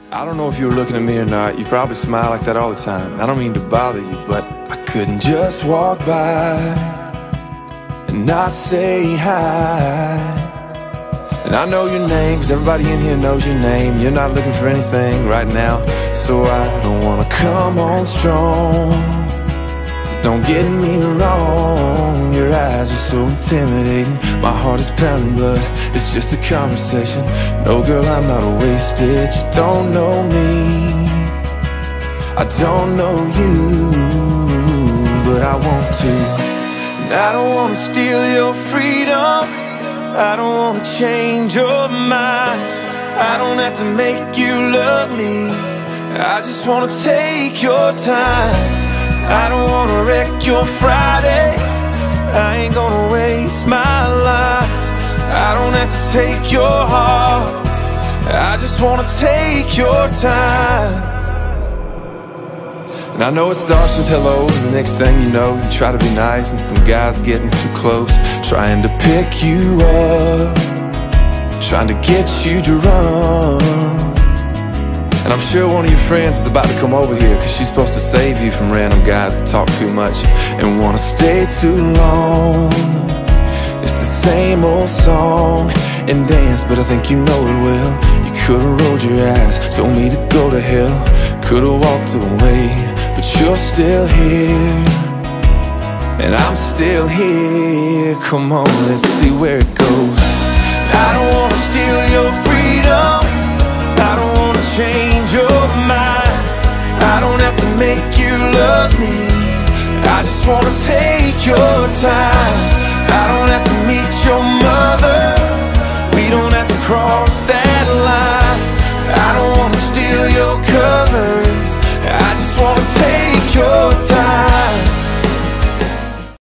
I don't know if you were looking at me or not. You probably smile like that all the time. I don't mean to bother you, but I couldn't just walk by and not say hi. And I know your name, 'cause everybody in here knows your name. You're not looking for anything right now, so I don't wanna come on strong. Don't get me wrong, your eyes are so intimidating. My heart is pounding, but it's just a conversation. No, girl, I'm not wasted. You don't know me, I don't know you, but I want to. And I don't wanna steal your freedom, I don't wanna change your mind. I don't have to make you love me, I just wanna take your time. I don't wanna wreck your Friday, I ain't gonna waste my life. I don't have to take your heart, I just wanna take your time. And I know it starts with hello, and the next thing you know, you try to be nice, and some guy's getting too close, trying to pick you up, trying to get you to run. And I'm sure one of your friends is about to come over here, 'cause she's supposed to save you from random guys that talk too much and wanna stay too long. It's the same old song and dance, but I think you know it well. You could've rolled your eyes, told me to go to hell, could've walked away, but you're still here, and I'm still here. Come on, let's see where it goes. I don't wanna steal your freedom, I don't wanna change your mind. I don't have to make you love me, I just wanna take your time. I don't have to meet your mother, we don't have to cross that line. I don't wanna steal your covers, I just wanna take your